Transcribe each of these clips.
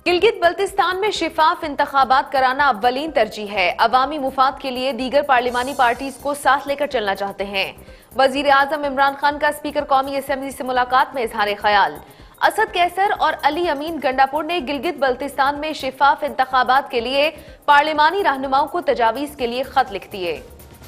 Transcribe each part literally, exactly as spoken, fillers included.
गिलगित बल्तिस्तान में शिफाफ इंतखाबात कराना अव्वलीन तरजीह है। अवामी मुफाद के लिए दीगर पार्लिमानी पार्टीज को साथ लेकर चलना चाहते हैं। वजीर आजम इमरान खान का स्पीकर कौमी असेंबली से मुलाकात में इजहार ख्याल। असद कैसर और अली अमीन गंडापुर ने गिलगित बल्तिस्तान में शिफाफ इंतखाबात के लिए पार्लिमानी रहनुमाओं को तजावीज के लिए खत लिख दिए।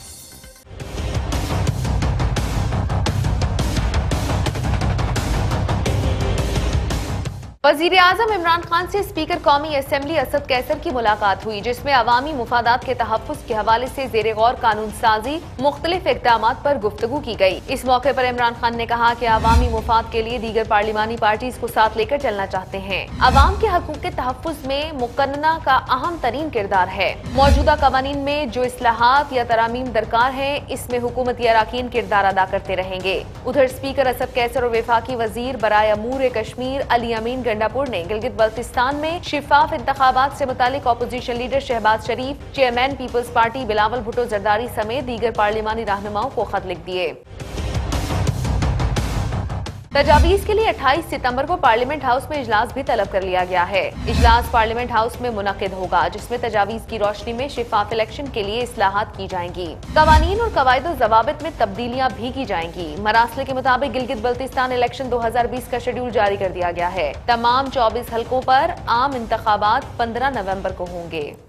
वजीर आजम इमरान खान से स्पीकर कौमी असेंबली असद कैसर की मुलाकात हुई, जिसमें अवामी मुफादात के तहफ़्फ़ुज़ के हवाले से जेर गौर कानून साजी मुख्तलिफ इक़दाम पर गुफ्तगू की गई। इस मौके पर इमरान खान ने कहा कि अवामी मुफाद के लिए दीगर पार्लिमानी पार्टीज को साथ लेकर चलना चाहते हैं। अवाम के हकूक़ के तहफ़्फ़ुज़ में मुकन्ना का अहम तरीन किरदार है। मौजूदा कवानीन में जो इस्लाहात या तरामीम दरकार है, इसमें हुकूमती अराकीन किरदार अदा करते रहेंगे। उधर स्पीकर असद कैसर और वफाकी वजीर बराए अमूर कश्मीर अली अमीन गंडापुर ने गिलगित बल्तिस्तान में शिफाफ इंतखाबात से मुतालिक opposition leader Shehbaz Sharif, chairman Peoples Party Bilawal Bhutto Zardari समेत दीगर पार्लिमानी रहनुमाओं को खत लिख दिए। तजावीज के लिए अट्ठाईस सितंबर को पार्लियामेंट हाउस में इजलास भी तलब कर लिया गया है। इजलास पार्लियामेंट हाउस में मुनक्किद होगा, जिसमें तजावीज की रोशनी में शिफाफ इलेक्शन के लिए इस्लाहात की जाएंगी। कवानीन और कवायदो जवाबित में तब्दीलियां भी की जाएंगी। मरासले के मुताबिक गिलगित बल्तिस्तान इलेक्शन दो हजार बीस का शेड्यूल जारी कर दिया गया है। तमाम चौबीस हल्कों पर आम इंतखाबात पंद्रह नवम्बर को होंगे।